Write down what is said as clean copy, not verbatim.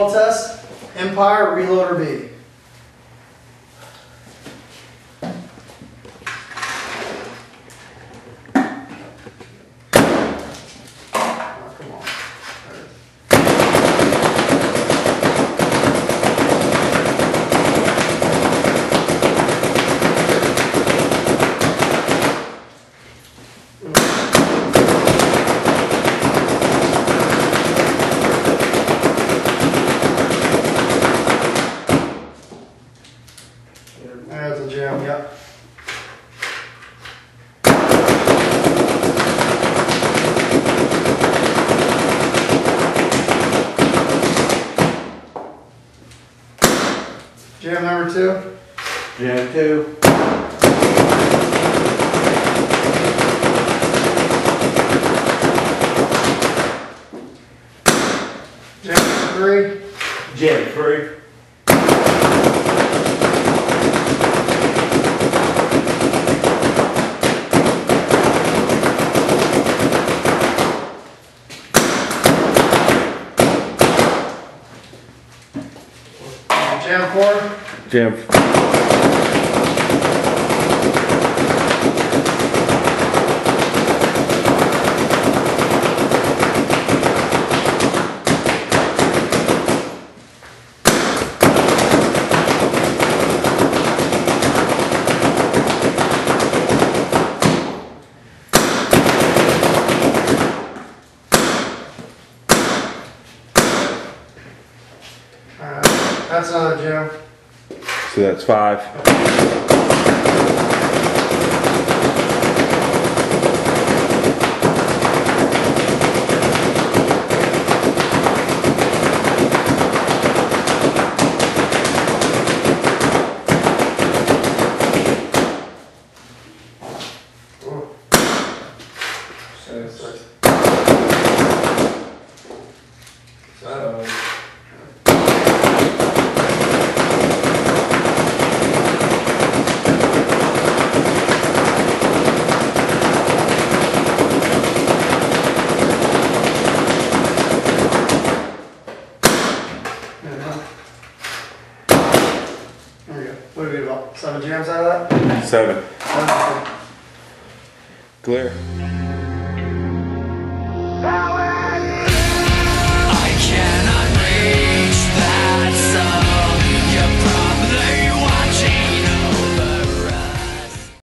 reball test, Empire, reloader B. Oh, come on. There's a jam, yep. Jam number 2. Jam 2. Jam 3. Jam 3. Jam 4. Jam. That's another jam. So that's 5. There we go. What do we get about 7 jams out of that? 7. That's good. Clear.